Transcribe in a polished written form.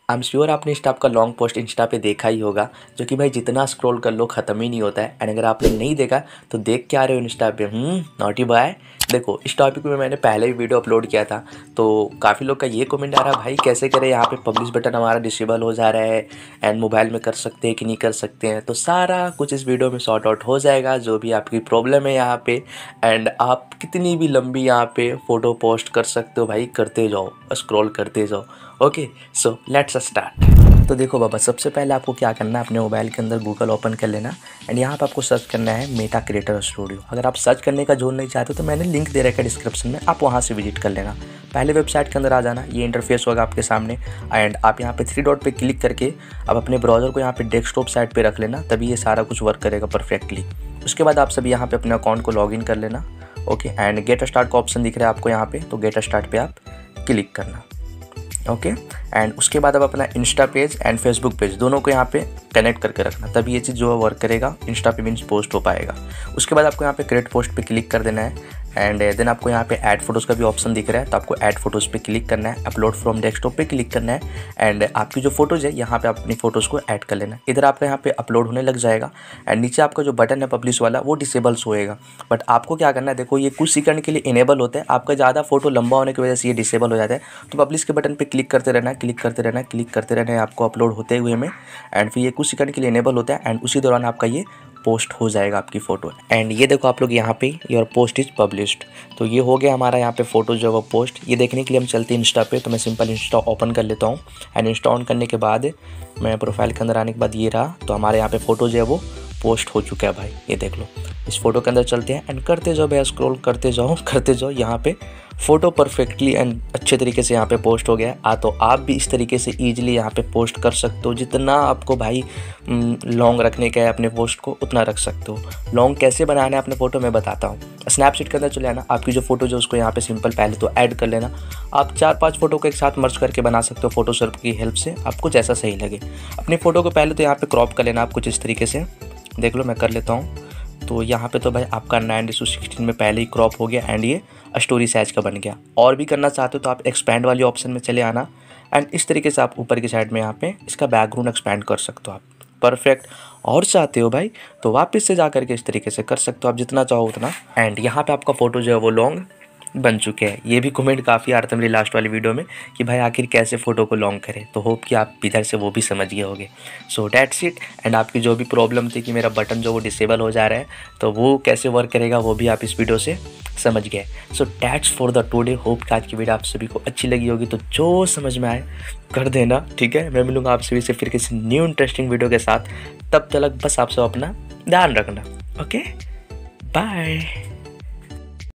I am sure आपने इस type का लॉन्ग पोस्ट इंस्टा पे देखा ही होगा, जो कि भाई जितना स्क्रॉल कर लो ख़त्म ही नहीं होता है। एंड अगर आपने नहीं देखा तो देख क्या रहे हो इंस्टा पे, नॉटी बॉय। देखो, इस टॉपिक में मैंने पहले ही वीडियो अपलोड किया था, तो काफ़ी लोग का ये कमेंट आ रहा है, भाई कैसे करें, यहाँ पे पब्लिश बटन हमारा डिसेबल हो जा रहा है एंड मोबाइल में कर सकते हैं कि नहीं कर सकते हैं। तो सारा कुछ इस वीडियो में सॉर्ट आउट हो जाएगा, जो भी आपकी प्रॉब्लम है यहाँ पे। एंड आप कितनी भी लंबी यहाँ पे फ़ोटो पोस्ट कर सकते हो भाई, करते जाओ, स्क्रॉल करते जाओ। Okay, so let's start. तो देखो बाबा, सबसे पहले आपको क्या करना है, अपने मोबाइल के अंदर गूगल ओपन कर लेना एंड यहाँ पे आपको सर्च करना है मेटा क्रिएटर स्टूडियो। अगर आप सर्च करने का जोन नहीं चाहते तो मैंने लिंक दे रखा है डिस्क्रिप्शन में, आप वहाँ से विजिट कर लेना। पहले वेबसाइट के अंदर आ जाना, ये इंटरफेस होगा आपके सामने एंड आप यहाँ पे 3 डॉट पे क्लिक करके आप अपने ब्राउज़र को यहाँ पे डेस्कटॉप साइड पे रख लेना, तभी ये सारा कुछ वर्क करेगा परफेक्टली। उसके बाद आप सभी यहाँ पे अपने अकाउंट को लॉगिन कर लेना। ओके, एंड गेट स्टार्ट का ऑप्शन दिख रहा है आपको यहाँ पे, तो गेट स्टार्ट पे आप क्लिक करना। ओके, एंड उसके बाद अब अपना Insta page and Facebook page दोनों को यहाँ पे कनेक्ट करके रखना, तभी ये चीज़ जो है वर्क करेगा, इंस्टा पे मीन्स पोस्ट हो पाएगा। उसके बाद आपको यहाँ पे क्रिएट पोस्ट पे क्लिक कर देना है एंड देन आपको यहाँ पे ऐड फोटोज़ का भी ऑप्शन दिख रहा है, तो आपको ऐड फोटोज़ पे क्लिक करना है, अपलोड फ्रॉम डेस्कटॉप पे क्लिक करना है एंड आपकी जो फोटोज़ है यहाँ पे अपनी फ़ोटोज़ को ऐड कर लेना है। इधर आपका यहाँ पे अपलोड होने लग जाएगा एंड नीचे आपका जो बटन है पब्लिश वाला वो डिसेबल्स होएगा। बट आपको क्या करना है, देखो ये कुछ सेकंड के लिए इनेबल होता है, आपका ज़्यादा फोटो लंबा होने की वजह से ये डिसेबल हो जाता है। तो पब्लिश के बटन पर क्लिक करते रहना है, क्लिक करते रहना है, क्लिक करते रहना है आपको अपलोड होते हुए में, एंड फिर ये कुछ सेकंड के लिए इनेबल होता है एंड उसी दौरान आपका ये पोस्ट हो जाएगा आपकी फ़ोटो। एंड ये देखो आप लोग यहाँ पे योर पोस्ट इज पब्लिश्ड, तो ये हो गया हमारा यहाँ पे फ़ोटो जो है वो पोस्ट। ये देखने के लिए हम चलते हैं इंस्टा पे, तो मैं सिंपल इंस्टा ओपन कर लेता हूँ एंड इंस्टा ऑन करने के बाद मैं प्रोफाइल के अंदर आने के बाद ये रहा, तो हमारे यहाँ पे फ़ोटो जो है वो पोस्ट हो चुका है भाई। ये देख लो, इस फोटो के अंदर चलते हैं एंड करते जाओ भैया, स्क्रॉल करते जाओ, यहाँ पे फ़ोटो परफेक्टली एंड अच्छे तरीके से यहाँ पे पोस्ट हो गया है। तो आप भी इस तरीके से ईजिली यहाँ पे पोस्ट कर सकते हो, जितना आपको भाई लॉन्ग रखने का है अपने पोस्ट को उतना रख सकते हो। लॉन्ग कैसे बनाना है अपने फ़ोटो मैं बताता हूँ। स्नैपचैट के अंदर चले आना, आपकी जो फ़ोटो जो उसको यहाँ पे सिंपल पहले तो ऐड कर लेना। आप 4-5 फ़ोटो को एक साथ मर्ज करके बना सकते हो फोटोशॉप की हेल्प से, आपको जैसा सही लगे। अपनी फ़ोटो को पहले तो यहाँ पे क्रॉप कर लेना आप कुछ इस तरीके से, देख लो मैं कर लेता हूँ। तो यहाँ पे तो भाई आपका 9:16 में पहले ही क्रॉप हो गया एंड ये स्टोरी साइज का बन गया। और भी करना चाहते हो तो आप एक्सपैंड वाली ऑप्शन में चले आना एंड इस तरीके से आप ऊपर की साइड में यहाँ पे इसका बैकग्राउंड एक्सपैंड कर सकते हो आप, परफेक्ट। और चाहते हो भाई तो वापस से जा करके इस तरीके से कर सकते हो आप, जितना चाहो उतना। एंड यहाँ पे आपका फ़ोटो जो है वो लॉन्ग बन चुके हैं। ये भी कमेंट काफ़ी आ रहा था मेरी लास्ट वाली वीडियो में कि भाई आखिर कैसे फ़ोटो को लॉन्ग करें, तो होप कि आप इधर से वो भी समझ गए होंगे। So that's it. एंड आपकी जो भी प्रॉब्लम थी कि मेरा बटन जो वो डिसेबल हो जा रहा है, तो वो कैसे वर्क करेगा वो भी आप इस वीडियो से समझ गए। So that's for the today. Hope कि आज की वीडियो आप सभी को अच्छी लगी होगी, तो जो समझ में आए कर देना, ठीक है। मैं मिलूँगा आप सभी से फिर किसी न्यू इंटरेस्टिंग वीडियो के साथ, तब तक बस आप सब अपना ध्यान रखना। Okay, bye.